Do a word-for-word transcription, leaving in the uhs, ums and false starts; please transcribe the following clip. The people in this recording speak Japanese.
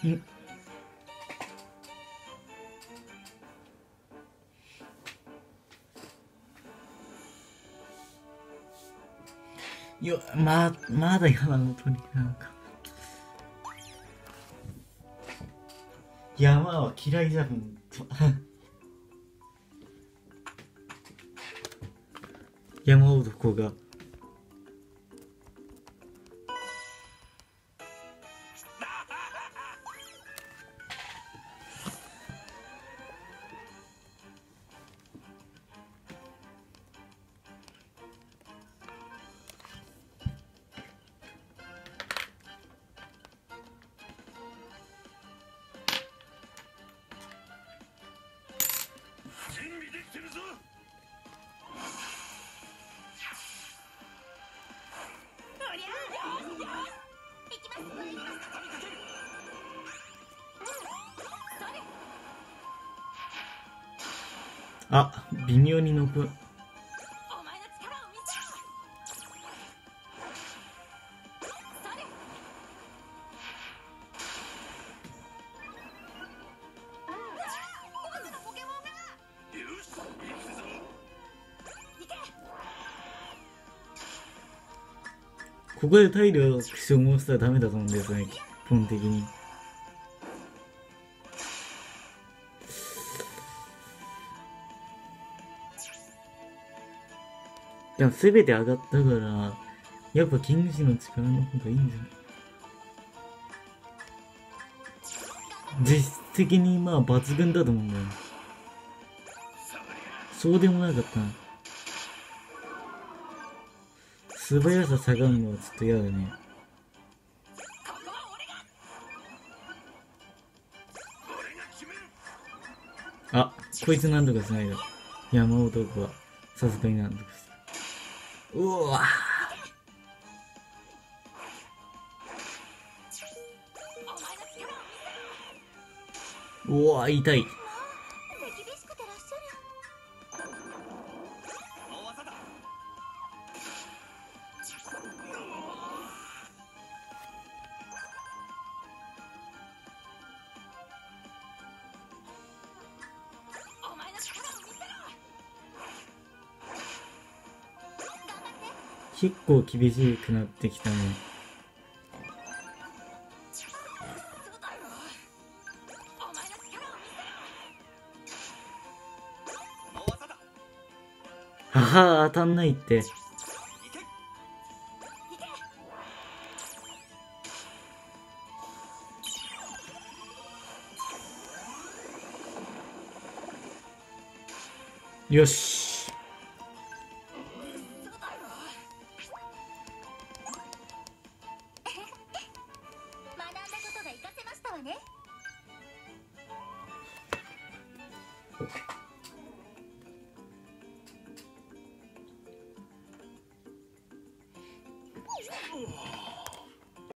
んよ、ま、まだ山の鳥なんか。山は嫌いじゃん、ほんと。山男が。あ、微妙に残る。ここで体力消耗したらダメだと思うんですよね、基本的に。でも全て上がったから、やっぱキングシの力の方がいいんじゃない？実質的にまあ抜群だと思うんだよ。そうでもなかったな。素早さ下がるのはちょっと嫌だね。あ、こいつなんとかしないと。山男はさすがになんとかした。うわうわ痛い。結構厳しくなってきたね。はは、当たんないって。よし。 学んだことが活かせましたわね。